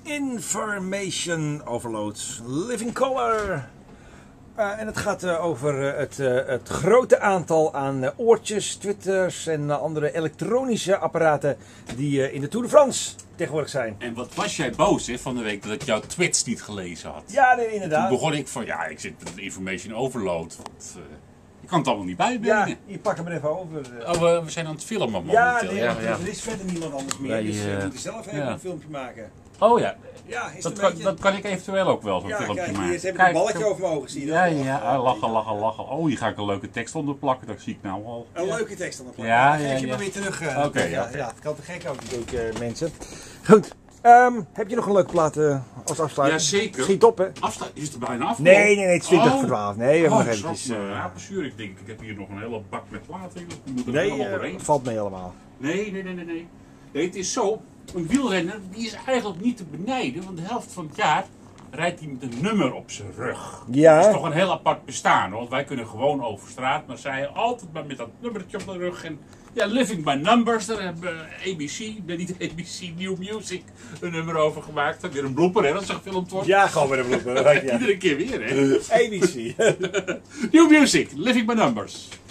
Information Overload, Living Color. En het gaat over het grote aantal aan oortjes, twitters en andere elektronische apparaten die in de Tour de France tegenwoordig zijn. En wat was jij boos van de week dat ik jouw tweets niet gelezen had? Ja, nee, inderdaad. Toen begon ik van, ja, ik zit met een information overload. Want, je kan het allemaal niet bijbrengen. Ja, je pakt hem er even over. Oh, we zijn aan het filmen momenteel. Ja, nee, want er is verder niemand anders meer. Dus we moeten zelf even een filmpje maken. Oh ja. Ja, is dat kan ik eventueel ook wel, zo'n filmpje kijk, maken. Hier heb ik een balletje over mijn ogen, zie je dat? Ja, lachen. Oh, hier ga ik een leuke tekst onder plakken, dat zie ik nou al. Een leuke tekst onder plakken. Dan geef je maar weer terug. Oké. Ja, het kan te gek ook natuurlijk, mensen. Goed. Heb je nog een leuke plaat als afsluiting? Ja, zeker. Schiet op, hè? Is het er bijna af? Nee, het is 20 voor 12. Nee, we hebben nog eventjes. Ja, precies. Ik denk, ik heb hier nog een hele bak met platen. Ik moet er Nee, helemaal doorheen. valt mee allemaal. Nee. Nee, het is zo. Een wielrenner die is eigenlijk niet te benijden, want de helft van het jaar rijdt hij met een nummer op zijn rug. Ja. Dat is toch een heel apart bestaan, want wij kunnen gewoon over straat, maar zij altijd maar met dat nummertje op de rug. En ja, Living by Numbers, daar hebben niet ABC, New Music, een nummer over gemaakt. Dat weer een blooper, hè, dat zo gefilmd wordt. Ja, gewoon weer een blooper. Iedere keer weer, hè. ABC. New Music, Living by Numbers.